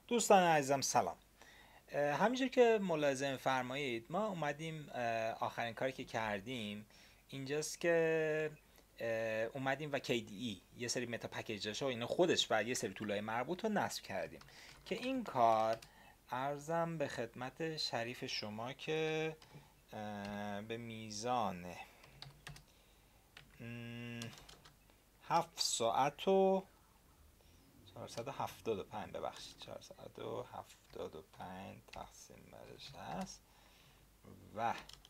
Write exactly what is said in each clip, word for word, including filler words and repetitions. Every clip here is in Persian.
دوستان عزیزم سلام. همینجور که ملاحظه فرمایید ما اومدیم آخرین کاری که کردیم اینجاست که اومدیم و کی دی ای یه سری متا پکیجش و اینا خودش و یه سری طولای مربوط رو نصب کردیم که این کار ارزم به خدمت شریف شما که به میزان هفت ساعت و چهارصد و هفتاد و پنج ببخشید چهارصد و هفتاد و پنج تقسیم بر شصت و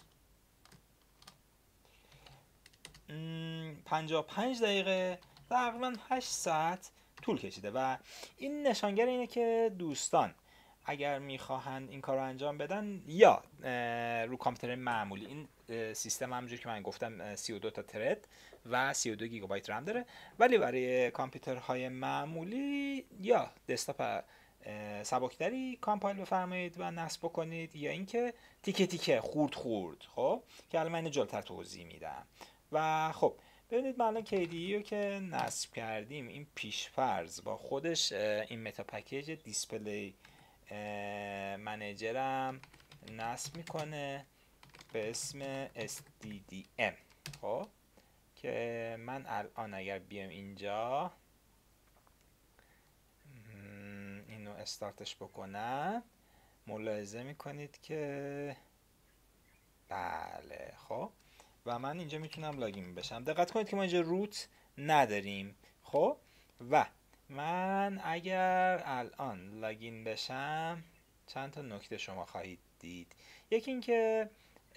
پنجاه و پنج دقیقه تقریبا هشت ساعت طول کشیده و این نشانگر اینه که دوستان اگر میخواهند این کار رو انجام بدن یا رو کامپیوتر معمولی، این سیستم همونجور که من گفتم سی و دو تا ترد و سی و دو گیگابایت رم داره، ولی برای کامپیوترهای معمولی یا دسکتاپ سبکتری کامپایل بفرمایید و نصب بکنید یا اینکه تیکه تیکه خورد خورد. خب که الان من اینو جلوتر توضیح میدم. و خب ببینید ما الان کی دی ای رو که نصب کردیم، این پیشفرض با خودش این متا پکیج دیسپلی منیجرم نصب میکنه به اسم اس دی دی ام. خب که من الان اگر بیام اینجا اینو استارتش بکنم ملاحظه میکنید که بله. خب و من اینجا میتونم لاگین بشم. دقت کنید که ما اینجا روت نداریم. خب و من اگر الان لاگین بشم چند تا نکته شما خواهید دید. یکی اینکه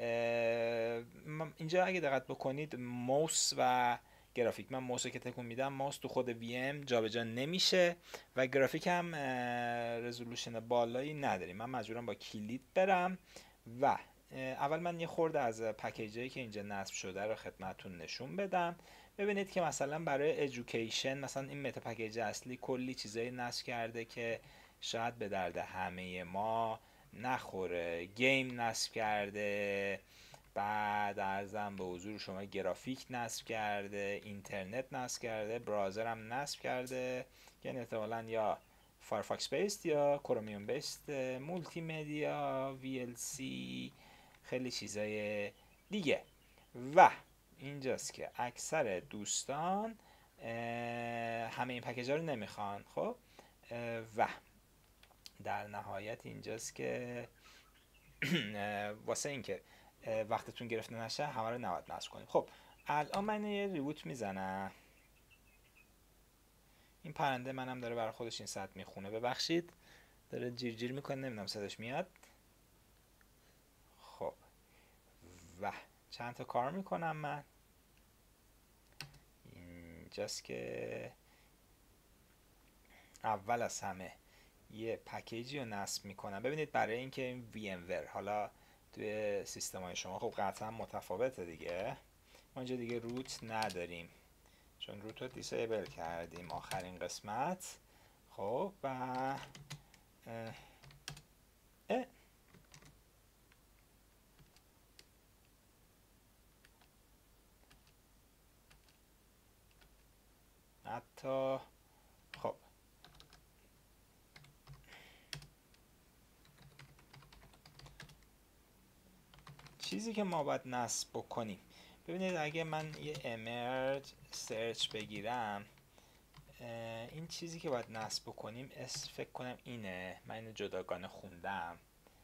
اینجا اگه دقت بکنید موس و گرافیک، من موس که تکون میدم ماوس تو خود وی ام جابجا نمیشه و گرافیک هم رزولوشن بالایی نداریم. من مجبورم با کلید برم و اول من یه خورده از پکیجایی که اینجا نصب شده رو خدمتتون نشون بدم. ببینید که مثلا برای ادویکیشن مثلا این متا پکیج اصلی کلی چیزایی نصب کرده که شاید به درد همه ما نخوره. گیم نصب کرده، بعد ارزم به حضور شما گرافیک نصب کرده، اینترنت نصب کرده، براوزر هم نصب کرده که احتمالاً یا فایرفاکس بیست یا کرومیوم بیست، مولتی مدیا، وی ال سی، خیلی چیزای دیگه. و اینجاست که اکثر دوستان همه این پکیج ها رو نمیخوان. خب و در نهایت اینجاست که واسه اینکه وقتتون گرفته نشه همه رو نباید نصب کنیم. خب الان من یه ریبوت میزنم. این پرنده منم داره برای خودش این ساعت میخونه، ببخشید داره جیر جیر میکنه، نمیدونم صداش میاد. خب و چند تا کار میکنم من اینجاست که اول از همه یه پکیجی رو نصب میکنم. ببینید برای اینکه این وی ام ور حالا توی سیستم های شما خب قطعا متفاوته دیگه، ما اینجا دیگه روت نداریم چون روت رو دیسیبل کردیم آخرین قسمت. خب و اه اه حتی خب چیزی که ما باید نصب بکنیم، ببینید اگه من یه امرج سرچ بگیرم، این چیزی که باید نصب بکنیم اس فکر کنم اینه. من اینو جداگانه خوندم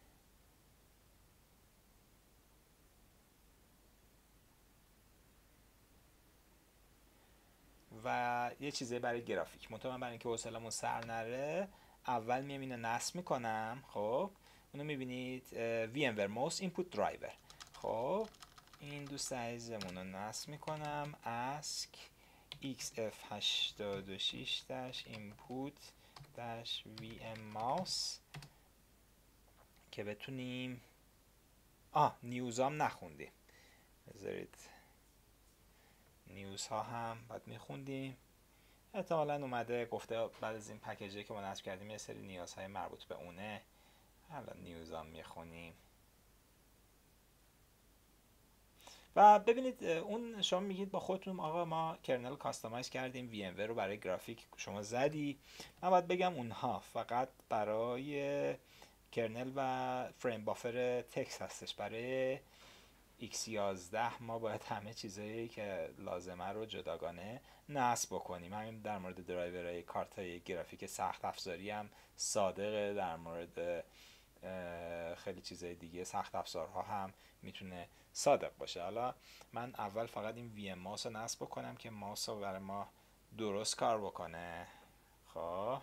و یه چیزی برای گرافیک. منتها من برای اینکه حوصله‌مون سر نره اول میام اینو نصب میکنم. خب اونو میبینید وی ام ور موس اینپوت درایور. خب این دوست عزیزمون رو نصب میکنم ask ایکس اف هشتاد و شش input vm mouse که بتونیم آه نیوزام نخوندیم، بذارید نیوز ها هم باید میخوندیم. احتمالا اومده گفته بعد از این پکیجی که ما نصب کردیم یه سری نیازهای مربوط به اونه. حالا نیوز هم میخونیم. و ببینید اون شما میگید با خودتون آقا ما کرنل کاستماایز کردیم، وی ام وی رو برای گرافیک شما زدی. من باید بگم اونها فقط برای کرنل و فریم بافر تکست هستش. برای ایکس یازده ما باید همه چیزایی که لازمه رو جداگانه نصب بکنیم. همین در مورد درایورهای کارتای گرافیک سخت افزاری هم صادقه، در مورد خیلی چیزای دیگه سخت افزارها هم میتونه صادق باشه. حالا من اول فقط این وی ام ماوس رو نصب بکنم که ماوس رو برای ما درست کار بکنه. خب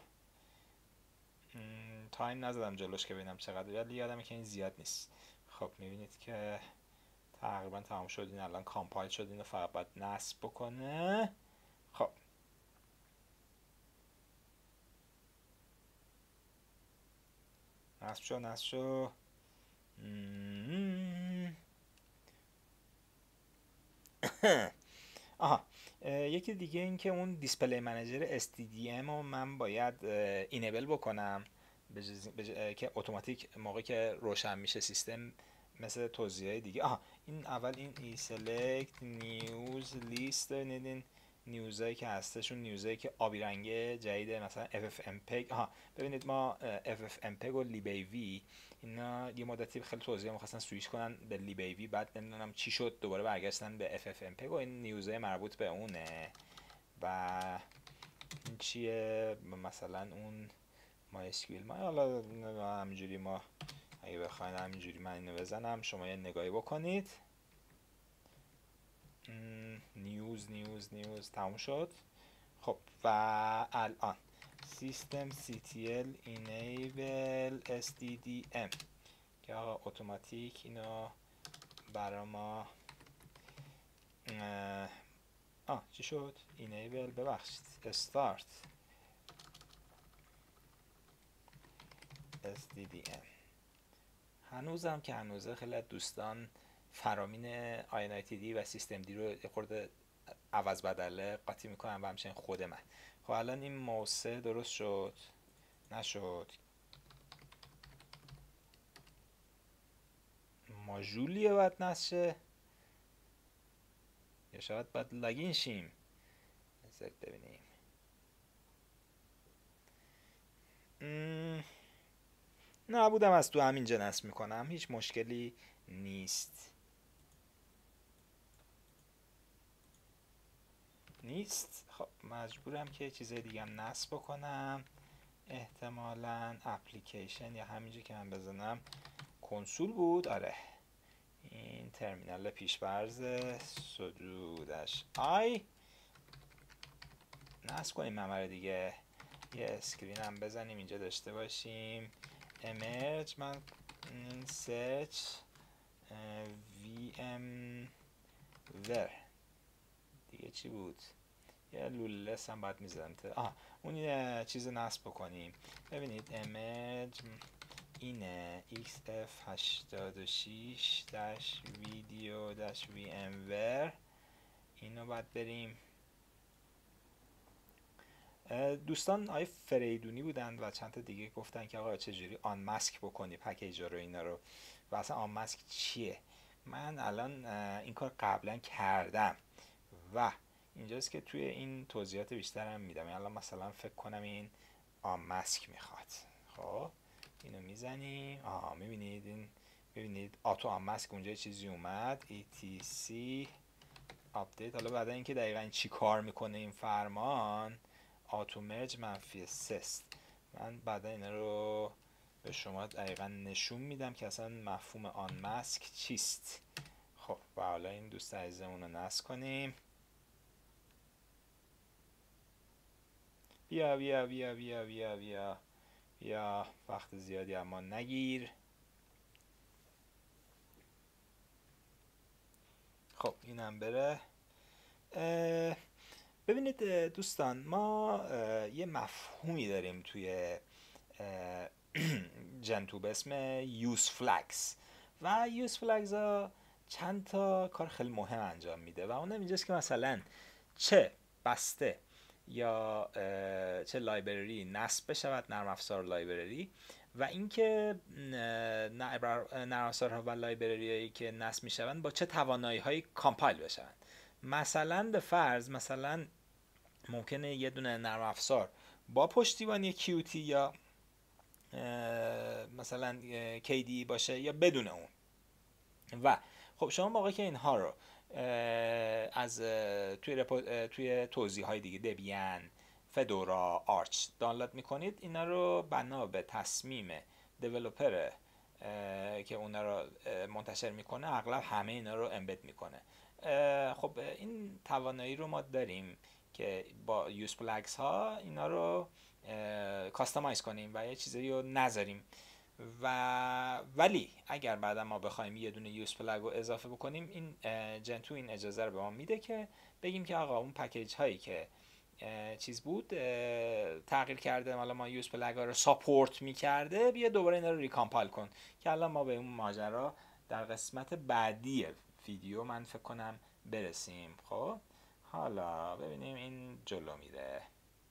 تایم نزدم جلوش که ببینم چقدر، ولی یادمه که این زیاد نیست. خب میبینید که تقریبا تمام شد. این الان کامپایل شد، اینو فقط باید نصب بکنه. خب نصب شد نصب شد آها یکی دیگه این که اون دیسپلی منیجر اس تی دی ام رو من باید اینیبل بکنم بجز... بجز... که اتوماتیک موقعی که روشن میشه سیستم مثل توضیحات دیگه. آها این اول این ای سلکت نیوز لیست ندین نیوزایی که هستشون نیوزایی که آبی رنگه جدیده، مثلا اف اف ام پگ. آها ببینید ما اف اف ام پگ و لیبی وی اینا یه مدتی خیلی توضیح می‌خواستن سویچ کنن به لیبی وی، بعد نمیدونم چی شد دوباره برگشتن به اف اف ام پگ و این نیوزای مربوط به اونه. و این چیه مثلا اون ما اسکیل ما حالا همینجوری ما اگه بخواین همینجوری من اینو بزنم شما یه نگاهی بکنید. نیوز نیوز نیوز تموم شد. خب و الان سیستم سی تی ال enable اس دی دی ام که آقا اتوماتیک اینو برا ما آه چی شد؟ enable ببخشید start اس دی دی ام. هنوزم که هنوزه خیلی از دوستان فرامین آی ان آی تی دی و سیستم دی رو یه خورده عوض بدله قاطی میکنن و همچنین خود من. خب الان این موسه درست شد نشد؟ ماژولیه باید نشه یا شاید باید لاگین شیم. بذارید ببینیم. نبودم از تو همینجا نصب میکنم، هیچ مشکلی نیست. نیست خب مجبورم که چیزای دیگه هم نصب بکنم. احتمالاً اپلیکیشن یا همینجا که من بزنم کنسول بود. آره این ترمینال پیش‌فرض سدودش آی نصب کنیم ممر دیگه. یه اسکرین هم بزنیم اینجا داشته باشیم. ایمیج من سرچ وی ام ور دیگه چی بود؟ یه لولس هم باید میزدم. آها اون یه چیز نصب بکنیم. ببینید ایمیج اینه ایکس اف هشتاد و شش ویدیو وی ام ور. اینو باید بریم. دوستان آقای فریدونی بودن و چند تا دیگه گفتن که آقا چجوری آن ماسک بکنی پکیج رو اینا رو و اصلا آن ماسک چیه. من الان این کار قبلا کردم و اینجاست که توی این توضیحات بیشترم میدم. الان مثلا فکر کنم این آن ماسک میخواد. خب اینو میزنیم. آها میبینید این ببینید آتو آن ماسک اونجا چیزی اومد ای تی سی آپدیت. حالا بعدا اینکه دقیقاً این چی کار میکنه این فرمان آتو مرج منفی سست. من بعدا اینا رو به شما دقیقا نشون میدم که اصلا مفهوم آن ماسک چیست. خب و حالا این دوست عزیزمون رو نصب کنیم. بیا بیا بیا بیا بیا بیا بیا وقت زیادی اما نگیر. خب اینم بره. ببینید دوستان ما یه مفهومی داریم توی جنتو به اسم یوز فلگز و یوز فلگز ها چند تا کار خیلی مهم انجام میده و اونم اینجاست که مثلا چه بسته یا چه لایبرری نصب بشود، نرم افزار لایبرری و اینکه نرم افزارها و لایبرریایی که نصب میشوند با چه توانایی هایی کامپایل بشوند. مثلا به فرض مثلا ممکنه یه دونه نرم افزار با پشتیبانی کیوتی یا مثلا کی دی باشه یا بدون اون. و خب شما موقعی که اینها رو از توی توی توضیح های دیگه دبیان، فدورا، آرچ دانلود میکنید، اینا رو بنا به تصمیم دیولپر که اونا رو منتشر میکنه اغلب همه اینا رو امبد میکنه. خب این توانایی رو ما داریم که با یوز پلگز ها اینا رو کاستماایز کنیم و یه چیزایی رو نذاریم. و ولی اگر بعدا ما بخوایم یه دونه یوز پلگ رو اضافه بکنیم، این جنتو این اجازه رو به ما میده که بگیم که آقا اون پکیج هایی که چیز بود تغییر کرده، حالا ما یوز پلگ ها رو ساپورت میکرده، بیا دوباره اینا رو ریکامپایل کن. که الان ما به اون ماجرا در قسمت بعدی ویدیو من فکر کنم برسیم. خب حالا ببینیم این جلو میره.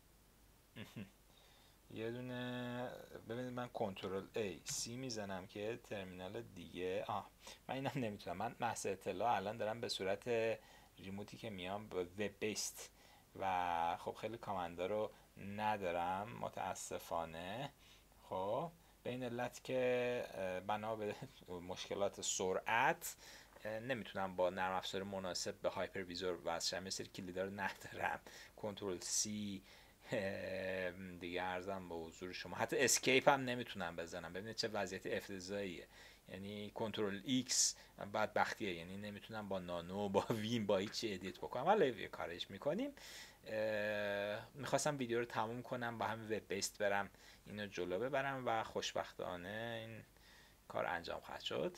یه دونه ببینید من کنترل ای سی میزنم که ترمینال دیگه آه من اینم نمیتونم. من محض اطلاع الان دارم به صورت ریموتی که میام به وب بیست و خب خیلی کامندا رو ندارم متاسفانه. خب به این علت که بنا به مشکلات سرعت نمیتونم با نرم افزار مناسب به هایپر ویزور وصل مثل کلیدا رو ندارم. کنترل سی دیگه ارزم به حضور شما، حتی اسکیپ هم نمیتونم بزنم. ببینید چه وضعیت افتضاحیه. یعنی کنترل ایکس بدبختیه، یعنی نمیتونم با نانو با ویم با هیچی ادیت بکنم. ولی کارش میکنیم. میخواستم ویدیو رو تموم کنم با همین وب بیست برم اینو جلو ببرم و خوشبختانه این کار انجام خواهد شد.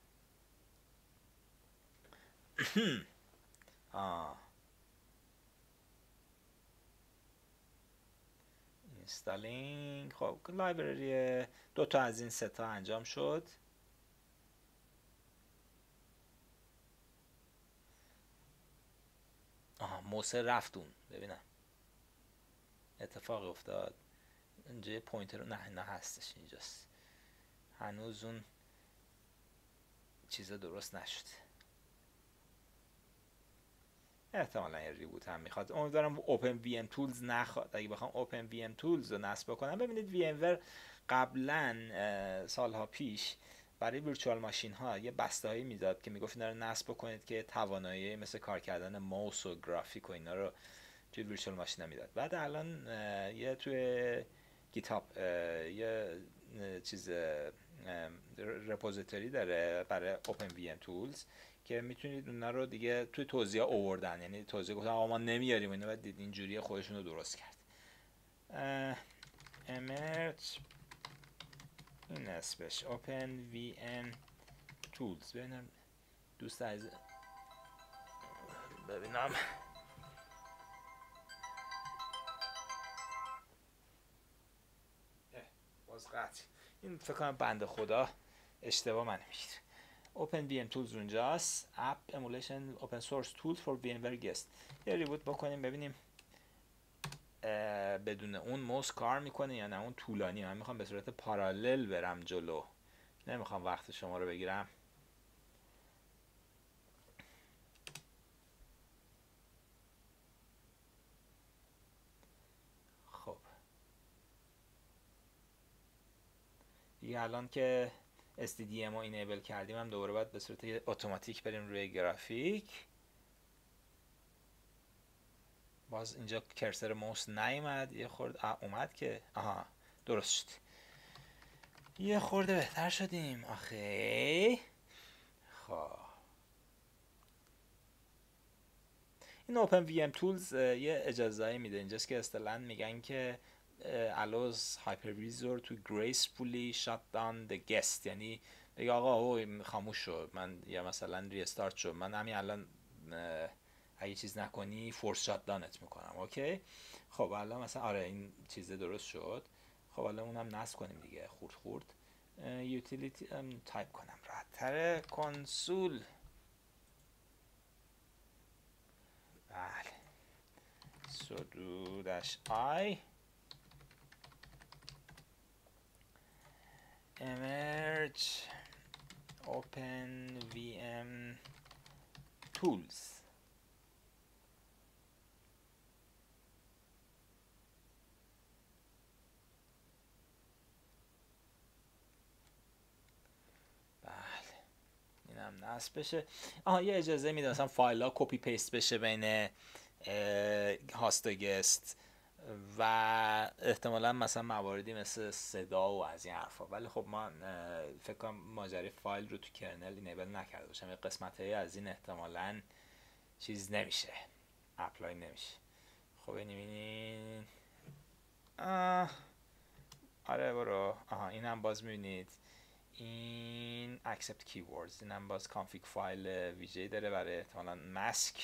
آه اینستالینگ. خب لایبرری دو تا از این سه تا انجام شد. آها موسه رفتون ببینم اتفاق افتاد اینجا پوینتر رو نه نه هستش اینجاست. هنوز اون چیزا درست نشد. احتمالا یه ریبوت هم میخواد. امیدوارم اوپن وی ام تولز نخواد. اگه بخوام اوپن وی ام تولز رو نصب بکنم، ببینید وی ام ور قبلا سالها پیش برای ویرچوال ماشین ها یه بسته‌ای میداد که میگفت اینا رو نصب بکنید که توانایی مثل کار کردن ماوس و گرافیک و اینا رو توی ویرچوال ماشین ها میداد. بعد الان یه توی گیتاب یه چیز رپوزیتوری داره برای اوپن وی ام تولز که میتونید اونا رو دیگه توی توضیح آوردن. یعنی توضیح گفتن آقا ما نمیاریم اینا، بعد دید اینجوری خودشون رو درست کرد. امرج این اسمش اوپن وی ام تولز. ببینم دوست عزیز ببینم باز قطع. این فکر کنم بنده خدا اشتباه من میگیره. اوپن وی ام تولز اونجاست. اپ ایمولیشن اوپن سورس تولز فور وی ام ور گست. یه ریبوت بکنیم ببینیم بدون اون موس کار میکنه یا نه. اون طولانی. من میخوام به صورت پارالل برم جلو، نمیخوام وقت شما رو بگیرم. خب دیگه الان که اس تی دی ام رو اینیبل کردیم هم دوباره باید به صورت اتوماتیک بریم روی گرافیک. باز اینجا کرسر موس نیومد. یه خورده اومد که آها درست شد. یه خورده بهتر شدیم آخه. خب این اوپن وی ام تولز یه اجازه‌ای میده اینجاست که اصطلاحاً میگن که allows hypervisor to gracefully shut down the guest. یعنی بگه آقا او خاموش شد، من یا مثلا ریستارت شد، من همین الان اگه چیز نکنی فورس شات دانت میکنم. اوکی خب الان مثلا آره این چیز درست شد. خب الان اونم نصب کنیم دیگه خورد خورد. یوتیلیتی تایپ کنم راحت‌تره. کنسول بله sudo dash i emerge open vm tools. اینم نصب بشه. آها یه اجازه میده مثلا فایل ها کپی پیست بشه بین هاست و گست و احتمالا مثلا مواردی مثل صدا و از این حرفا، ولی خب من فکر کنم ماجرای فایل رو تو کرنل اینیبل نکرده باشم، یه قسمت های از این احتمالا چیز نمیشه، اپلای نمیشه. خب اینیم آره برو. آها اینم باز میبینید این accept keywords، اینم باز config فایل ویژه‌ای داره برای احتمالاً mask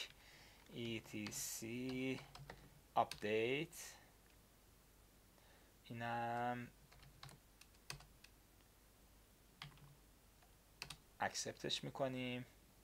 etc update. اینم acceptش میکنیم.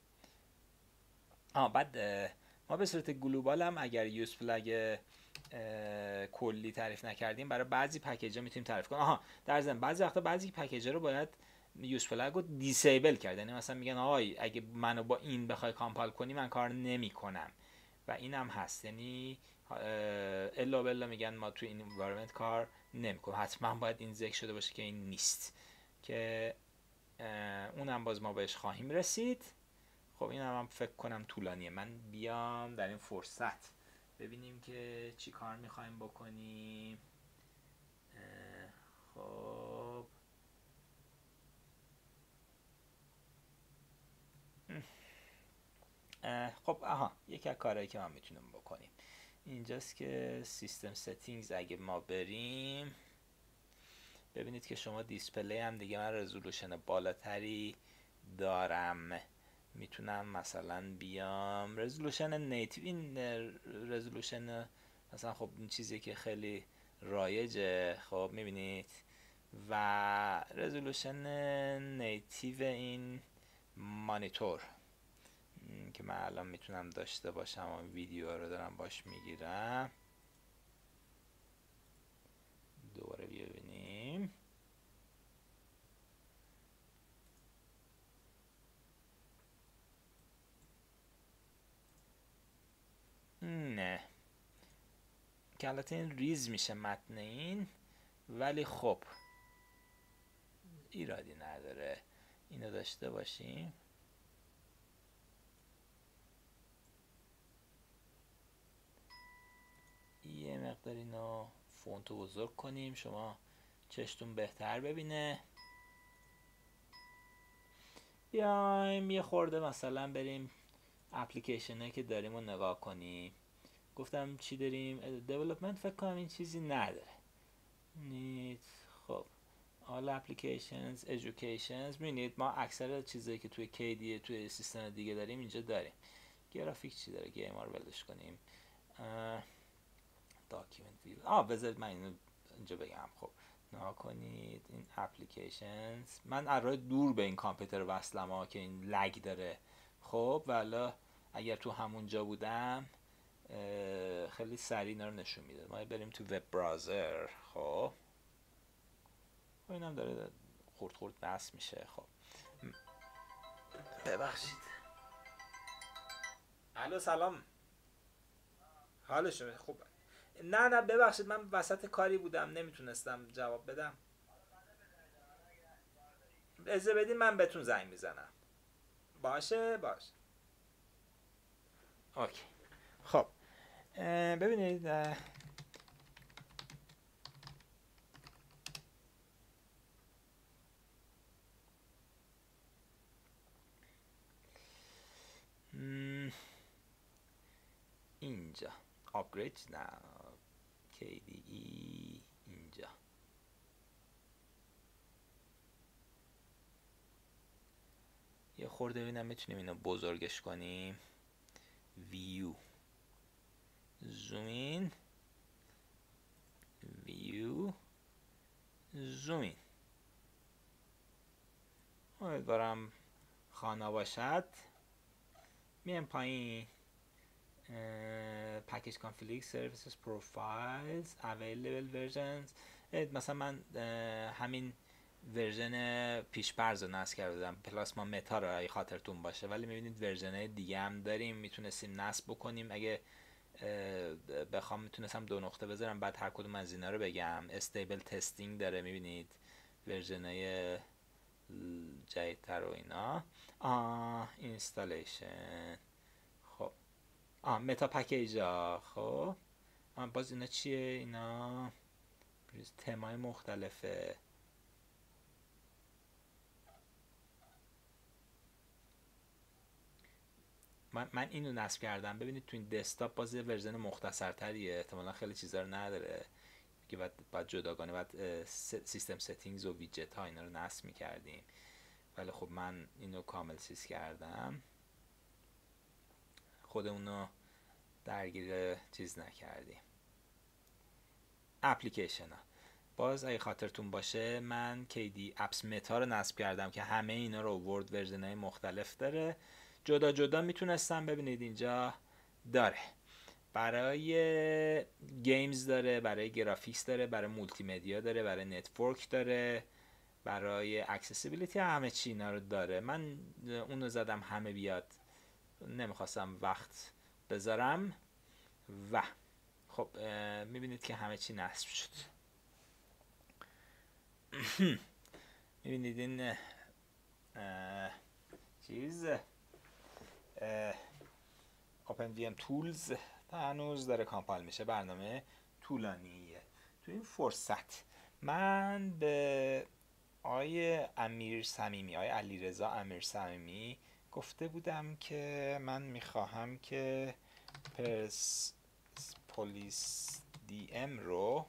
آه بعد ما به صورت گلوبال هم اگر یوزفول اگه کلی تعریف نکردیم برای بعضی پکیج‌ها میتونیم تعریف کنیم. آها در ضمن بعضی وقتا بعضی پکیج‌ها رو باید یوزفول رو دیسیبل کرد، یعنی مثلا میگن آقای اگه منو با این بخوای کامپایل کنی من کار نمیکنم و اینم هست، یعنی الا بلا میگن ما تو این انوایرمنت کار نمیکنیم، حتما باید این ذکر شده باشه که این نیست، که اونم باز ما بهش خواهیم رسید. خب این هم, هم فکر کنم طولانیه، من بیام در این فرصت ببینیم که چی کار میخوایم بکنیم. خب خب آها یکی از کارهایی که من میتونم بکنیم اینجاست که سیستم ستینگز اگه ما بریم ببینید که شما دیسپلی هم دیگه من رزولوشن بالاتری دارم، میتونم مثلا بیام رزولوشن نیتیو، این رزولوشن مثلا خب این چیزی که خیلی رایجه، خب میبینید، و رزولوشن نیتیو این مانیتور که من الان میتونم داشته باشم و ویدیو رو دارم باش میگیرم. دوباره ببینیم نه که البته این ریز میشه متن این، ولی خب ایرادی نداره اینو داشته باشیم. یه مقدار اینو فونتو بزرگ کنیم شما چشتون بهتر ببینه. بیایم یه خورده مثلا بریم اپلیکیشن هایی که داریم رو نگاه کنیم. گفتم چی داریم؟ دیولپمنت فکر کنم این چیزی نداره. نیت خب all applications educations میبینید ما اکثر چیزایی که توی کیدی توی سیستم دیگه داریم اینجا داریم. گرافیک چی داره؟ گیم رو ولش کنیم. داکیومنت ویو آه بذارید من اینو اینجا بگم. خب نگاه کنید این اپلیکیشنز، من از راه دور به این کامپیوتر وصلم ها که این لگ داره. خب والا اگر تو همون جا بودم خیلی سریع اینا رو نشون میده. ما بریم تو وب براوزر. خب اینم داره خورد خورد بس میشه. خب ببخشید. الو سلام، حالش خوب؟ نه نه ببخشید من وسط کاری بودم نمیتونستم جواب بدم. اجازه بدین من بهتون زنگ میزنم. باشه باشه اوکی. خب ببینید اینجا آپگرید نه کی دی ای اینجا یه خورده ببینم میتونیم اینو بزرگش کنیم. ویو زومین ویو زومین. امیدوارم خانه باشد. میام پایین package config services profiles available versions. مثلا من همین ورژن پیش‌فرض رو نصب کرده بودم، پلاسما متا رو اگه خاطرتون باشه، ولی میبینید ورژن دیگه هم داریم میتونستیم نصب بکنیم. اگه بخوام میتونستم دو نقطه بذارم بعد هر کدوم از اینا رو بگم. استیبل تستینگ داره، میبینید ورژنای جدیدتر و اینا. آه اینستالیشن، خب آه متا پکیج ها، خب آه باز اینا چیه؟ اینا تمای مختلفه. من, من اینو نصب کردم. ببینید تو این دسکتاپ باز یه ورژن مختصرتریه، احتمالا خیلی چیزا رو نداره که بعد بعد جداگانه بعد سیستم ستینگز و ویجت ها اینا رو نصب می‌کردیم، ولی خب من اینو کامل سیس کردم، خودمونو درگیر چیز نکردیم. اپلیکیشن ها باز اگه خاطرتون باشه من کیدی اپس متا رو نصب کردم که همه اینا رو ورد ورژن های مختلف داره، جدا جدا میتونستم. ببینید اینجا داره برای گیمز داره، برای گرافیکس داره، برای مولتی مدیا داره، برای نتورک داره، برای اکسسیبیلیتی، همه چی اینا رو داره. من اونو زدم همه بیاد، نمیخواستم وقت بذارم و خب میبینید که همه چی نصب شد. میبینید این چیز OpenVM Tools هنوز داره کامپایل میشه، برنامه طولانیه. تو این فرصت من به آقای امیر صمیمی، آقای علیرضا امیر صمیمی گفته بودم که من میخواهم که پرس پولیس دی ام رو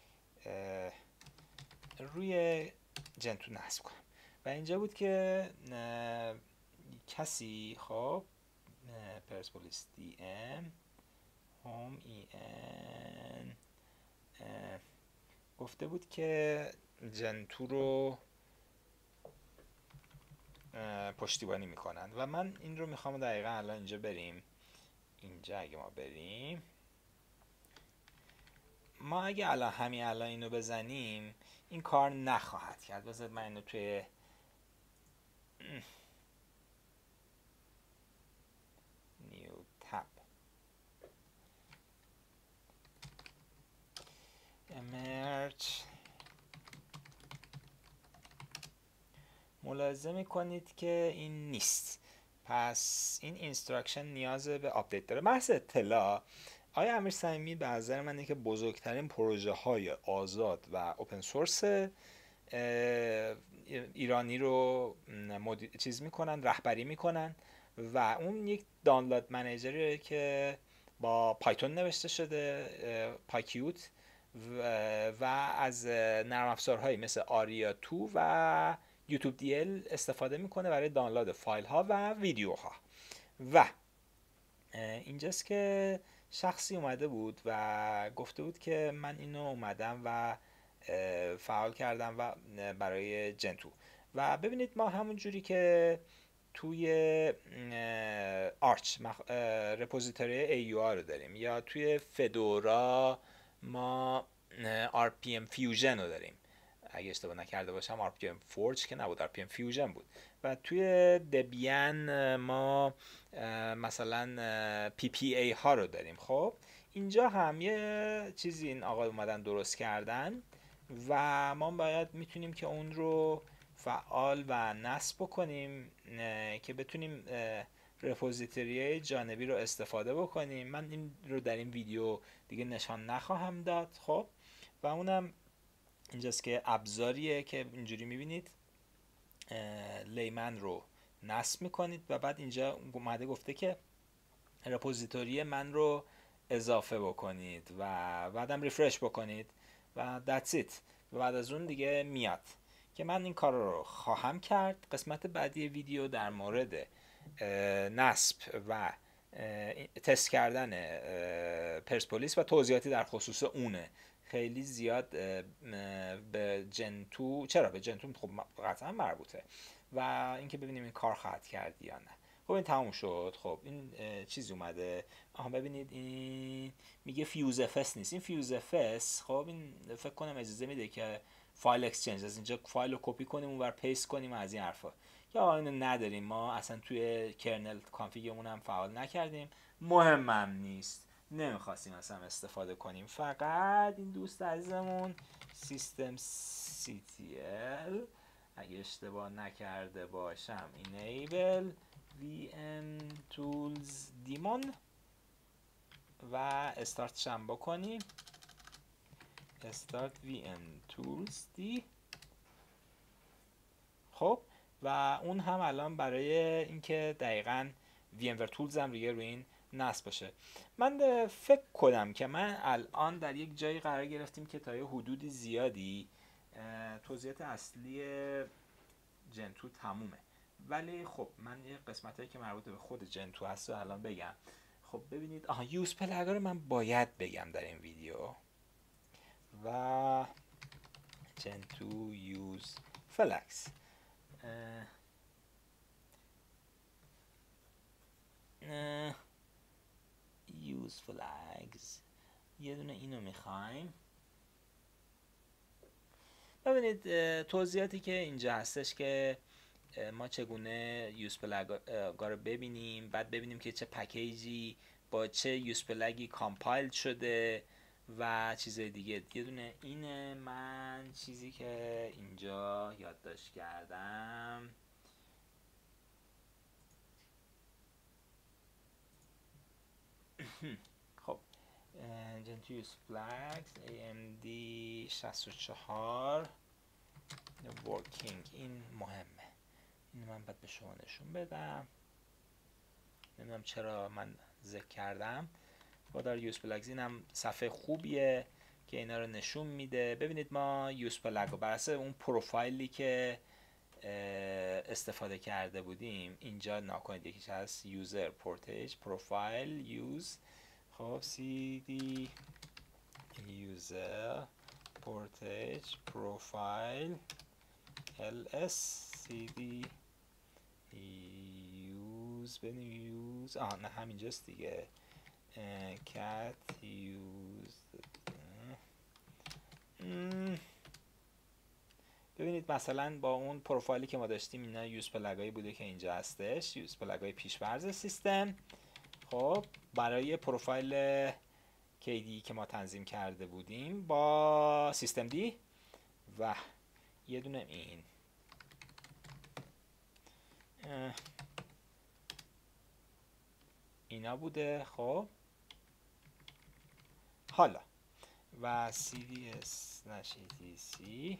روی جنتو نصب کنم و اینجا بود که کسی خب پرسپولیس دی ام هوم ای ان گفته بود که جنتو رو پشتیبانی میکنن و من این رو میخوام دقیقا الان اینجا بریم. اینجا اگه ما بریم، ما اگه الان همین الان اینو بزنیم این کار نخواهد کرد. بذارید من اینو توی نیو تاب امرج ملاحظه میکنید که این نیست، پس این اینستراکشن نیاز به آپدیت داره. بحث اطلاع آیا امیر صمیمی به نظر من اینه که بزرگترین پروژه های آزاد و اوپن سورس ایرانی رو مدیر چیز میکنن، رهبری میکنن و اون یک دانلود منیجره که با پایتون نوشته شده، پایکیوت، و از نرم افزارهایی مثل آریا تو و یوتیوب دی ال استفاده میکنه برای دانلود فایل ها و ویدیوها. و اینجاست که شخصی اومده بود و گفته بود که من اینو اومدم و فعال کردم و برای جنتو. و ببینید ما همون جوری که توی آرچ رپوزیتوری ای یو آر رو داریم، یا توی فدورا ما آر پی ام Fusion رو داریم، اگه اشتباه نکرده باشم آر پی ام Forge که نبود، آر پی ام Fusion بود. و توی دبیان ما مثلا پی پی ای ها رو داریم. خب اینجا هم یه چیزی این آقا اومدن درست کردن و ما باید میتونیم که اون رو فعال و نصب بکنیم که بتونیم رپوزیتوری جانبی رو استفاده بکنیم. من این رو در این ویدیو دیگه نشان نخواهم داد. خب و اونم اینجاست که ابزاریه که اینجوری میبینید لیمن رو نصب میکنید و بعد اینجا اومده گفته که رپوزیتوری من رو اضافه بکنید و بعدم ریفرش بکنید و that's it. و بعد از اون دیگه میاد که من این کار رو خواهم کرد. قسمت بعدی ویدیو در مورد نصب و تست کردن پرسپولیس و توضیحاتی در خصوص اونه. خیلی زیاد به جنتو، چرا به جنتو خب قطعا مربوطه و اینکه ببینیم این کار خواهد کرد یا نه. خب این تموم شد. خب این چیزی اومده. آها ببینید این میگه فیوز افس نیست. این فیوز افس خب این فکر کنم اجازه میده که فایل اکسچنج از اینجا فایل رو کپی کنیم اونور پیست کنیم از این حرفا. یا اینو نداریم ما اصلا توی کرنل کانفیگمون هم فعال نکردیم، مهمم نیست، نمیخواستیم اصلا استفاده کنیم. فقط این دوست عزیزمون سیستم سی تی ال اگه اشتباه نکرده باشم enable وی ام tools daemon و استارتش هم بکنیم start وی ام tools دی. خب و اون هم الان برای اینکه دقیقاً وی ام ور tools هم دیگه روی این نصب باشه. من فکر کنم که من الان در یک جایی قرار گرفتیم که تا یه حدودی زیادی توضیحات اصلی جنتو تمومه، ولی خب من یه قسمتایی که مربوط به خود جنتو هست رو الان بگم. خب ببینید آها یوز پلگ‌ها رو من باید بگم در این ویدیو و جنتو یوز فلکس یوز فلگز یه دونه اینو میخوایم. ببینید توضیحاتی که اینجا هستش که ما چگونه یوز پلگ‌ها رو ببینیم، بعد ببینیم که چه پکیجی با چه یوز پلگی کامپایل شده و چیزای دیگه. یه دونه اینه. من چیزی که اینجا یادداشت کردم خب جنتو یوز فلگز ای ام دی شصت و چهار ورکینگ، این مهمه، این من باید به شما نشون بدم. نمیدونم چرا من ذکر کردم. با دار یوز پلگز اینم صفحه خوبیه که اینا رو نشون میده. ببینید ما یوز پلگ رو بر اساس اون پروفایلی که استفاده کرده بودیم اینجا ناکنید، یکیش هست یوزر پورتیج پروفایل یوز. خب سی دی یوزر پورتیج پروفایل ال اس سی دی یوز ببینیم یوز آه نه همینجاست دیگه کت یوز. ببینید مثلا با اون پروفایلی که ما داشتیم اینا یوز پلگایی بوده که اینجا هستش، یوز پلگای پیش‌فرض سیستم. خب برای پروفایل کی دی که ما تنظیم کرده بودیم با سیستم دی و یه دونه این اینا بوده. خب حالا و سی دی اس نشی دی سی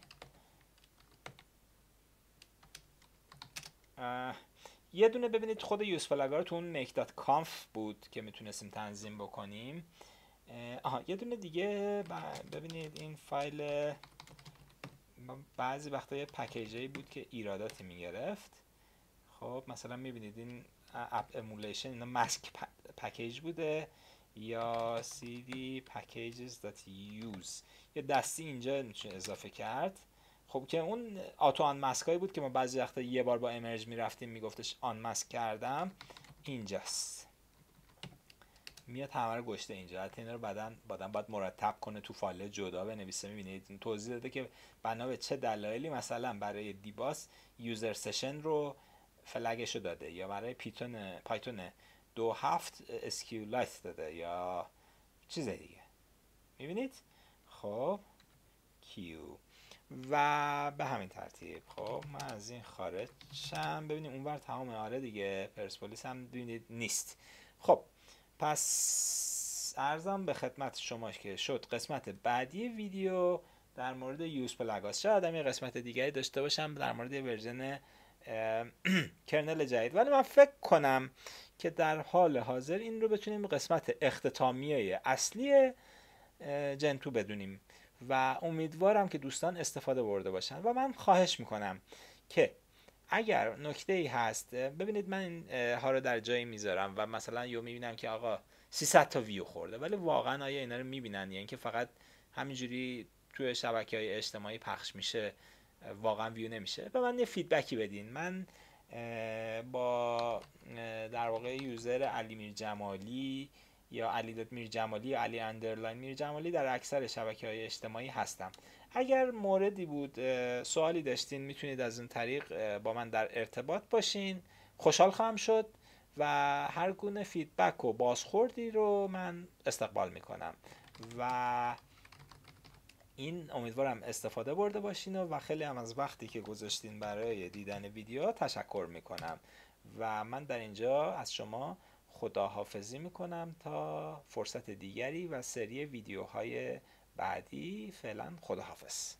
یه دونه ببینید خود یوز پلگ ها رو تو اون make dot conf بود که میتونستیم تنظیم بکنیم. آها یه دونه دیگه ببینید این فایل بعضی وقتا یه پکیجی بود که ایراداتی میگرفت. خب مثلا میبینید این اپ امولیشن اینا ماسک پکیج بوده یا cd packages.use یه دستی اینجا میشه اضافه کرد. خب که اون آتو آن ماسکایی بود که ما بعضی وقتا یه بار با امرج میرفتیم میگفتش آن ماسک کردم، اینجاست میاد همه رو گشته اینجا. حتی اینا رو بعدن بعدن باید مرتب کنه تو فایل جدا بنویسه. میبینید توضیح داده که بنا به چه دلایلی مثلا برای دیباس یوزر سشن رو فلگش رو داده یا برای پیتون پایتون دو هفت اسکیولایت داده یا چیز دیگه. میبینید خب کیو و به همین ترتیب. خب من از این خارج شم. ببینید اونور تمام آره دیگه پرسپولیس هم ببینید نیست. خب پس عرضم به خدمت شما که شد قسمت بعدی ویدیو در مورد یوز پلگاست. شاید آدم یه قسمت دیگری داشته باشم در مورد ورژن کرنل جدید، ولی من فکر کنم که در حال حاضر این رو بتونیم قسمت اختتامیه اصلی جنتو بدونیم و امیدوارم که دوستان استفاده برده باشن. و من خواهش میکنم که اگر نکته ای هست ببینید من این ها رو در جایی میذارم و مثلا یو میبینم که آقا سیصد تا ویو خورده، ولی واقعا آیا اینا رو میبینن یا اینکه فقط همینجوری توی شبکه‌های اجتماعی پخش میشه واقعا ویو نمیشه؟ به من یه فیدبکی بدین. من با در واقع یوزر علی میرجمالی یا علی دات میرجمالی یا علی اندرلاین میرجمالی در اکثر شبکه‌های اجتماعی هستم. اگر موردی بود، سوالی داشتین، میتونید از این طریق با من در ارتباط باشین. خوشحال خواهم شد و هر گونه فیدبک و بازخوردی رو من استقبال میکنم و این امیدوارم استفاده برده باشین و خیلی هم از وقتی که گذاشتین برای دیدن ویدیو تشکر میکنم و من در اینجا از شما خداحافظی میکنم تا فرصت دیگری و سری ویدیوهای بعدی. فعلا خداحافظ.